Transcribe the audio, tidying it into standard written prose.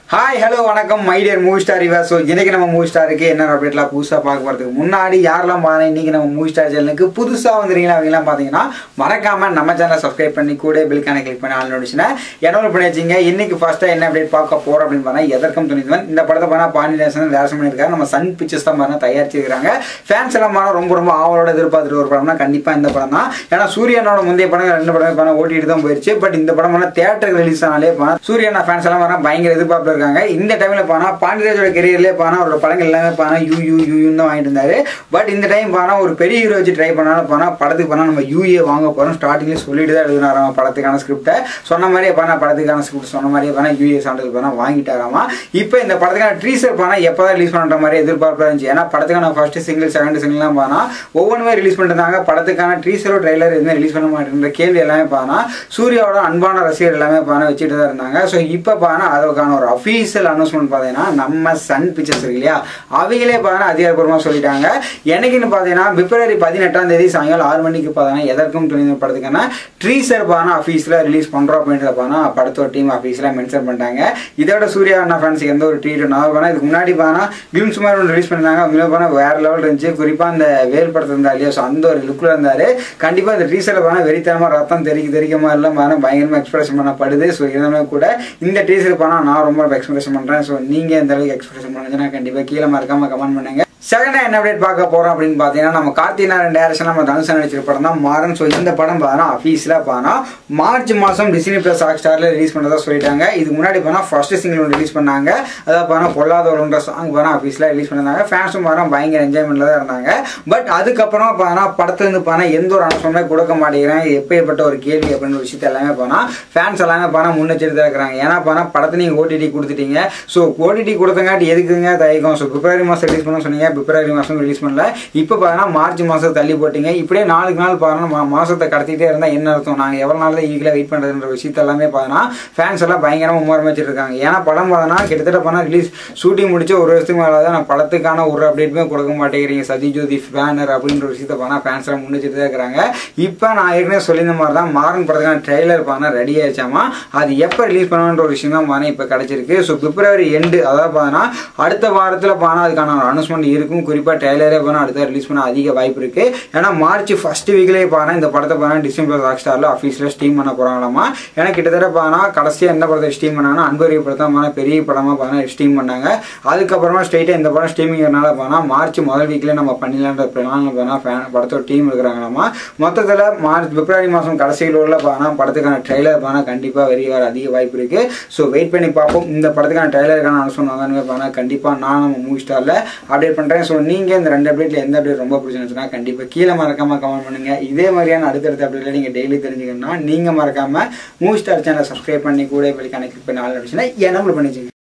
Hi, hello, வணக்கம் my dear MoviesStar viewers. So இன்னைக்கு நம்ம MoviesStar க்கு என்ன அப்டேட்லாம் புதுசா பார்க்க போறதுக்கு முன்னாடி யாரெல்லாம் பாருங்க இன்னைக்கு நம்ம MoviesStar சேனலுக்கு புதுசா வந்திருக்கீங்களா அவங்கலாம் பாத்தீங்கன்னா மறக்காம நம்ம சேனலை சப்ஸ்கிரைப் பண்ணி கூட பெல் ஐகானை கிளிக் பண்ணி ஆல் நோட்டிஃபிகேஷனை எனேபிள் பண்ணி வச்சீங்க. இன்னைக்கு ஃபர்ஸ்டா என்ன அப்டேட் பார்க்க போறோம் அப்படினு பாத்தா எதற்கும் துணிந்தவன் இந்த படத்தை பாத்தா பாண்டியன் டைரக்ஷன் பண்ணிருக்காங்க. நம்ம சன் பிக்சர்ஸ் தான் பாத்தா தயாரிச்சிருக்காங்க. ஃபேன்ஸ் எல்லாம் பாத்தா ரொம்ப ஆவலோட எதிர்பார்த்துட்டு ஒரு படம்னா கண்டிப்பா இந்த படம் தான். ஏன்னா சூர்யானோட முந்தைய படம் ரெண்டு படம் பாத்தா ஓடிட்டு தான் போயிருச்சு. பட் இந்த படம் பாத்தா தியேட்டருக்கு ரிலீஸ் ஆனாலே பாத்தா சூர்யானா ஃபேன்ஸ் எல்லாம் பாத்தா பயங்கர எதிர்பார்ப்பு இருக்காங்க. இந்த டைம்ல பானா பாண்டியராஜோட கரியர்லயே பானா அவரோட படங்கள் எல்லாமே பானா யூன்னு தான் வாங்கிட்டு இருந்தாரு. பட் இந்த டைம் பானா ஒரு பெரிய ஹீரோ வச்சு ட்ரை பண்ணாலும் பானா படத்துக்கு பானா நம்ம யூஏ வாங்க போறோம். ஸ்டார்டிங்ல சொல்லிட்டு தான் எழுதினாராமா படத்துக்கான ஸ்கிரிப்டை. சொன்ன மாதிரியே பானா படத்துக்கான ஸ்கிரிப்ட் சொன்ன மாதிரியே பானா யூஏ சான்றிதழ் பானா வாங்கிட்டாராமா. இப்போ இந்த படத்துக்கான ட்ரீசர் பானா எப்பதான் ரிலீஸ் பண்ற மாதிரி எதிர்பார்ப்பா இருந்துச்சு. ஏன்னா படத்துக்கான ஃபர்ஸ்ட் சிங்கிள் செகண்ட் சிங்கிள்லாம் பானா ஒவ்வொன்றுமே ரிலீஸ் பண்ணிருந்தாங்க. படத்துக்கான ட்ரீசரோ ட்ரைலர் எதுவுமே ரிலீஸ் பண்ண மாட்டேங்கிற கேள்வி எல்லாமே பானா சூர்யாவோட அன்பான ரசிகர் எல்லாமே பானா வச்சுட்டு தான் இருந்தாங்க. ஸோ இப்போ பானா அதுக்கான ஒரு அஃபீஷியல் அனௌன்ஸ்மெண்ட் பாத்தீங்கன்னா நம்ம சன் பிக்சர்ஸ் இருக்கு இல்லையா அவங்களே பாத்தீங்கன்னா அதிகாரப்பூர்வமா சொல்லிட்டாங்க. எனக்குன்னு பாத்தீங்கன்னா பிப்ரவரி 18ஆம் தேதி சாயங்காலம் 6 மணிக்கு பாத்தீங்கன்னா எதற்கும் துணிந்த படத்துக்கான ட்ரீசர் பானா அஃபீஷியலா ரிலீஸ் பண்றோம் அப்படின்றத பானா படத்தோட டீம் அஃபீஷியலா மென்ஷன் பண்ணிட்டாங்க. இதோட சூர்யா அண்ணா ஃபேன்ஸுக்கு எந்த ஒரு ட்ரீட் பானா இதுக்கு முன்னாடி பானா கிளிம்ஸ் மாதிரி ஒன்று ரிலீஸ் பண்ணாங்க. அவங்க பானா வேற லெவல் இருந்துச்சு. குறிப்பா அந்த வேல் படத்துல இருந்தா இல்லையா அந்த ஒரு லுக்ல இருந்தாரு. கண்டிப்பா இந்த ட்ரீசர்ல பானா வெறித்தனமா ரத்தம் தெரிக்க எல்லாம் பானா பயங்கரமா எக்ஸ்பிரஷன் பண்ணப்படுது. ஸோ இருந்தாலும் கூட இந்த ட்ரீசர் பானா நான் ரொம்ப எக்ஸ்பிரஷன் பண்றேன். ஸோ நீங்க எந்த அளவுக்கு எக்ஸ்பிரஷன் பண்ணுங்கன்னா கண்டிப்பா கீழே மறக்காம கமெண்ட் பண்ணுங்க. செகண்டா என்ன அப்டேட் பார்க்க போறோம் அப்படின்னு பாத்தீங்கன்னா நம்ம Breaking-Etharkkum டைரக்ஷன் நம்ம தனுஷன் நடிச்சிருக்க படம் தான் மாறன். ஸோ இந்த படம் பாத்தீங்கன்னா அஃபீஷியலா பாத்தீங்கன்னா மார்ச் மாசம் டிஸ்னி பிளஸ் ஹாட்ஸ்டார்ல ரிலீஸ் பண்ணதா சொல்லிட்டாங்க. இதுக்கு முன்னாடி பாத்தீங்கன்னா ஃபர்ஸ்ட் சிங்கிள் ஒன்று ரிலீஸ் பண்ணாங்க. அதாவது பாத்தீங்கன்னா பொல்லாதவர்ன்ற சாங் பாத்தீங்கன்னா அஃபீஷியலா ரிலீஸ் பண்ணாங்க. ஃபேன்ஸும் பாத்தீங்கன்னா பயங்கர என்ஜாய்மெண்ட்ல தான் இருந்தாங்க. பட் அதுக்கப்புறம் பாத்தீங்கன்னா படத்துல இருந்து பாத்தீங்கன்னா எந்த ஒரு அனௌன்ஸ்மெண்ட்டுமே கொடுக்க மாட்டேங்கிறாங்க. எப்பேற்பட்ட ஒரு கேள்வி அப்படின்னு ஒரு விஷயத்த எல்லாமே பாத்தீங்கன்னா ஃபேன்ஸ் எல்லாமே பாத்தீங்கன்னா முன்னெச்சரிக்கையா இருக்கிறாங்க. ஏன்னா பாத்தீங்கன்னா படத்தை நீங்க ஓடிடி கொடுத்துட்டீங்க. ஸோ ஓடிடி கொடுத்தங்காட்டி எதுக்குங்க தயக்கம். ஸோ பிப்ரவரி மாசம் ரிலீஸ் பண்ண சொன்னீங்க. பிப்ரவரி மாசம் ரிலீஸ் பண்ணல. இப்போ பாத்தீங்கன்னா மார்ச் மாசம் தள்ளி போட்டீங்க. இப்படியே நாளுக்கு நாள் பாத்தீங்கன்னா மாசத்தை கடத்திட்டே இருந்தா என்ன அர்த்தம். நாங்க எவ்வளவு நாள்ல ஈகில வெயிட் பண்றதுன்ற விஷயத்த எல்லாமே பாத்தீங்கன்னா ஃபேன்ஸ் எல்லாம் பயங்கரமா மும்முரம் வச்சிட்டு இருக்காங்க. ஏன்னா படம் பாத்தீங்கன்னா கிட்டத்தட்ட பாத்தீங்கன்னா ரிலீஸ் ஷூட்டிங் முடிச்சு ஒரு வருஷத்துக்கு மேலதான் நான் படத்துக்கான ஒரு அப்டேட்டுமே கொடுக்க மாட்டேங்கிறீங்க சத்யஜோதி பேனர் அப்படின்ற விஷயத்த பாத்தீங்கன்னா ஃபேன்ஸ் எல்லாம் முன்னெச்சிட்டு தான் இருக்கிறாங்க. இப்போ நான் ஏற்கனவே சொல்லியிருந்த மாதிரி தான் மாறன் படத்துக்கான ட்ரெய்லர் பாத்தீங்கன்னா ரெடி ஆயிடுச்சாமா. அது எப்ப ரிலீஸ் பண்ணுன்ற ஒரு விஷயம் தான் பாத்தீங்கன்னா இப்ப கிடைச்சிருக்கு. ஸோ பிப்ரவரி எண்டு அதாவது பாத்தீங்கன்னா அடுத்த வாரத்துல பாத்தீங்கன்னா அதுக்கான அனௌன்ஸ்மெண்ட் இருக்கும். குறிப்பா ட்ரெய்லரே அடுத்த ரிலீஸ் பண்ண அதிக வாய்ப்பு இருக்கு. ஏன்னா மார்ச் ஃபர்ஸ்ட் வீக்லயே பாருங்க இந்த படத்தை பாருங்க டிஸ்னி பிளஸ் ஹாட்ஸ்டார்ல அஃபீஷியலா ஸ்ட்ரீம் பண்ண போறாங்களாமா. ஏன்னா கிட்டத்தட்ட பாருங்க கடைசியா எந்த படத்தை ஸ்ட்ரீம் பண்ணாங்கன்னா அன்பரிய படத்தை பெரிய படமா பாருங்க ஸ்ட்ரீம் பண்ணாங்க. அதுக்கப்புறமா ஸ்ட்ரெயிட்டா இந்த படம் ஸ்ட்ரீமிங்னால பாருங்க மார்ச் முதல் வீக்ல நம்ம பண்ணிடலான்ற பிளான் படத்தோட டீம் இருக்கிறாங்களாமா. மொத்தத்துல பிப்ரவரி மாசம் கடைசியில் உள்ள பாருங்க படத்துக்கான ட்ரெய்லர் பாருங்க கண்டிப்பா வெளியே அதிக வாய்ப்பு இருக்கு. ஸோ வெயிட் பண்ணி பார்ப்போம். இந்த படத்துக்கான ட்ரெய்லருக்கான அனுப்பிச்சு பாருங்க கண்டிப்பா நான் நம்ம மூவிஸ்டார்ல அப்டேட் பண்றேன். ஸோ நீங்க இந்த ரெண்டு அப்டேட்ல எந்த அப்டேட் ரொம்ப பிடிச்சிருந்துச்சுன்னா கண்டிப்பா கீழே மறக்காம கமெண்ட் பண்ணுங்க. இதே மாதிரியான அடுத்தடுத்த அப்டேட்ல நீங்க டெய்லி தெரிஞ்சுக்கணும்னா நீங்க மறக்காம மூவிஸ்டார் சேனலை சப்ஸ்கிரைப் பண்ணி கூட பெல் ஐகானை கிளிக் பண்ணி ஆல் நோட்டிஃபிகேஷனை எனேபிள் பண்ணிச்சுங்க.